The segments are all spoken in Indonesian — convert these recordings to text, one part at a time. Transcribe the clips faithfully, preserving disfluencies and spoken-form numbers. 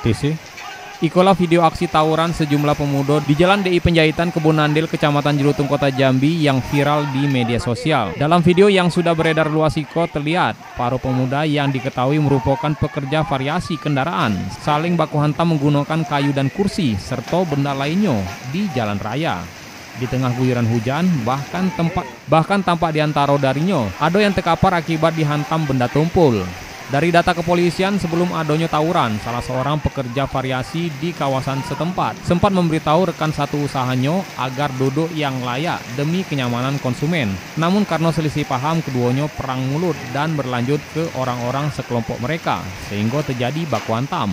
artis sih. Ikulah video aksi tawuran sejumlah pemuda di Jalan D I Penjahitan Kebun Nandil, Kecamatan Jelutung, Kota Jambi yang viral di media sosial. Dalam video yang sudah beredar luas iko terlihat para pemuda yang diketahui merupakan pekerja variasi kendaraan saling baku hantam menggunakan kayu dan kursi serta benda lainnya di jalan raya. Di tengah guyuran hujan, bahkan tempat bahkan tampak di antara darinya ada yang terkapar akibat dihantam benda tumpul. Dari data kepolisian, sebelum adanya tawuran, salah seorang pekerja variasi di kawasan setempat sempat memberitahu rekan satu usahanya agar duduk yang layak demi kenyamanan konsumen. Namun karena selisih paham, keduanya perang mulut dan berlanjut ke orang-orang sekelompok mereka, sehingga terjadi baku hantam.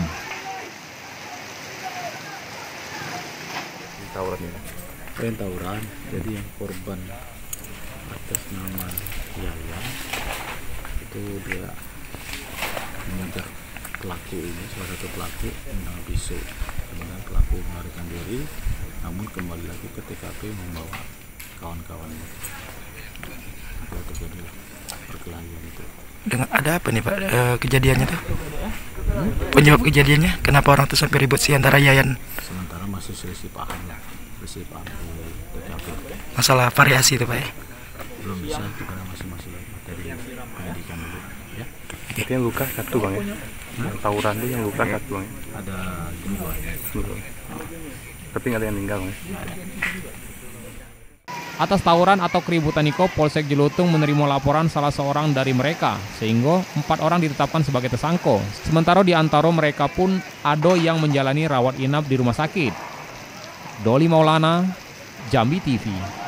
Tawuran ya? Lain tawuran, jadi yang korban atas nama Yaya itu dia mengejar pelaku ini, salah satu pelaku dengan pisau, kemudian pelaku melarikan diri, namun kembali lagi ke T K P membawa kawan-kawannya. Itu terjadi perkelahian itu. Dengan ada apa nih Pak e, kejadiannya tuh? Hmm? Penyebab kejadiannya, kenapa orang tuh sampai ribut sih antara Yayan? Sementara masih selisih paham lah, selisih paham di T K P. Masalah variasi itu Pak ya? Belum bisa, karena masih masih materi pendidikan dulu. Ya. Itu yang luka satu bang ya? Yang tawuran itu yang luka satu bang ya? Ada dua ya. Dua. Tapi nggak ada yang meninggal bang ya? Atas tawuran atau keributan itu, Polsek Jelutung menerima laporan salah seorang dari mereka, sehingga empat orang ditetapkan sebagai tersangka. Sementara di antara mereka pun ada yang menjalani rawat inap di rumah sakit. Doli Maulana, Jambi T V.